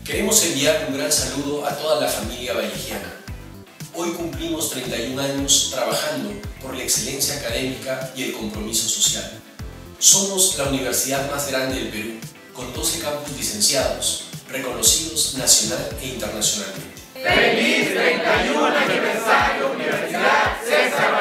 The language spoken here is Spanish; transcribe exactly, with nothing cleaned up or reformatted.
Queremos enviar un gran saludo a toda la familia vallejiana. Hoy cumplimos treinta y un años trabajando por la excelencia académica y el compromiso social. Somos la universidad más grande del Perú, con doce campus licenciados, reconocidos nacional e internacionalmente. ¡Feliz treinta y uno aniversario Universidad César